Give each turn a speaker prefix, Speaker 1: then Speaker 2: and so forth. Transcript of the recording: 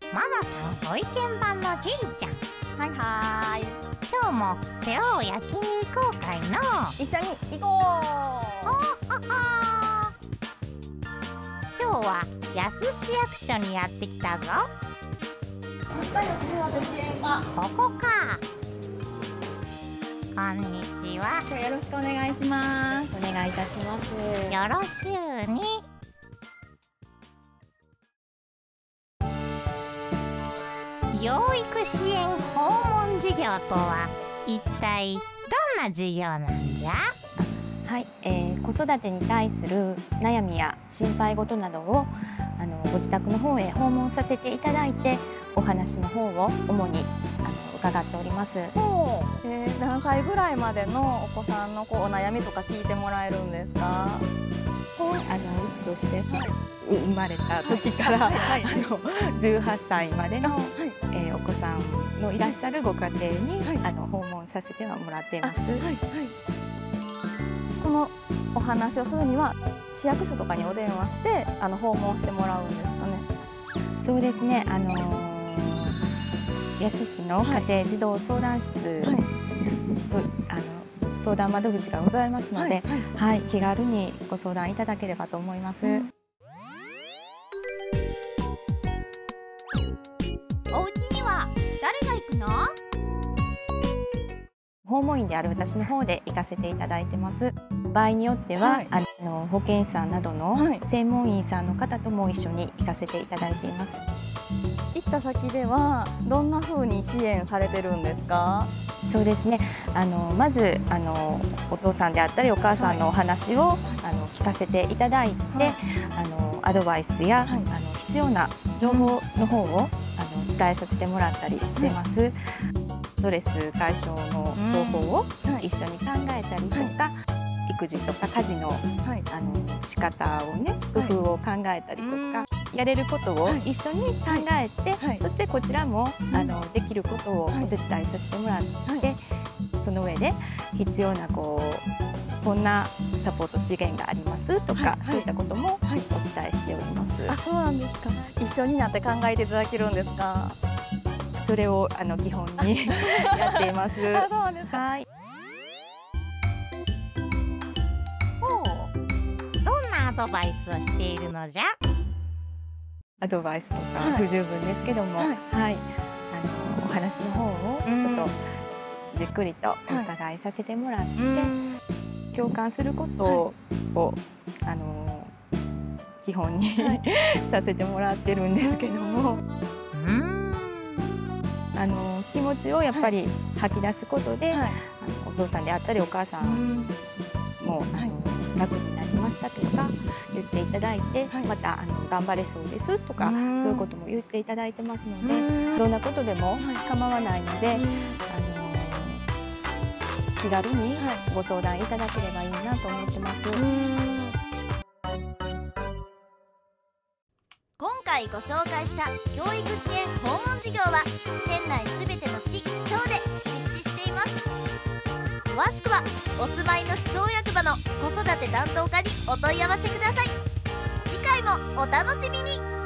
Speaker 1: ママさんご意見番のじいちゃん。
Speaker 2: はいはーい。
Speaker 1: 今日も世話を焼きに行こうかいの。
Speaker 2: 一緒に行こ
Speaker 1: 今日は安市役所にやってきたぞ。ここか。こんにちは。
Speaker 2: 今日よろしくお願いします。
Speaker 3: よろしくお願いいたします。
Speaker 1: よろしゅうに。養育支援訪問事業とは一体どんな事業なんじゃ？
Speaker 3: はい、子育てに対する悩みや心配事などをご自宅の方へ訪問させていただいて、お話の方を主に伺っております。
Speaker 2: 何歳ぐらいまでのお子さんのお悩みとか聞いてもらえるんですか？
Speaker 3: うちとして、生まれた時から18歳までの、お子さんのいらっしゃるご家庭に、訪問させてはもらっています。
Speaker 2: このお話をするには市役所とかにお電話して訪問してもらうんですかね？
Speaker 3: そうですね。安市の家庭児童相談室と、相談窓口がございますので、気軽にご相談いただければと思います。
Speaker 1: お家には誰が行くの？
Speaker 3: 訪問員である私の方で行かせていただいてます。場合によっては、保健師さんなどの専門員さんの方とも一緒に行かせていただいています。
Speaker 2: 行った先ではどんな風に支援されてるんですか？
Speaker 3: そうですね。まずお父さんであったりお母さんのお話を聞かせていただいて、アドバイスや必要な情報の方を伝えさせてもらったりしてます。ストレス解消の方法を一緒に考えたりとか、育児とか家事の仕方をね、工夫を考えたりとか、やれることを一緒に考えて、そしてこちらもできることをお手伝いさせてもらって、その上で必要なこんなサポート資源がありますとか、そういったこともお伝えしております。
Speaker 2: あ、そうなんですか。一緒になって考えていただけるんですか？
Speaker 3: それを基本にやっています。
Speaker 2: あ、そうなんですか。
Speaker 3: はい。
Speaker 1: どんなアドバイスをしているのじゃ？
Speaker 3: アドバイスとか不十分ですけども、お話の方をちょっとじっくりとお伺いさせてもらって、共感することを基本にさせてもらってるんですけども、気持ちをやっぱり吐き出すことで、お父さんであったりお母さんも楽になりましたとか言っていただいて、また頑張れそうですとか、そういうことも言っていただいてますので、どんなことでも構わないので、気軽にご相談いただければいいなと思ってます。
Speaker 4: 今回ご紹介した教育支援訪問事業は県内すべての市・町で実施しています。詳しくはお住まいの市町役場の子育て担当課にお問い合わせください。次回もお楽しみに。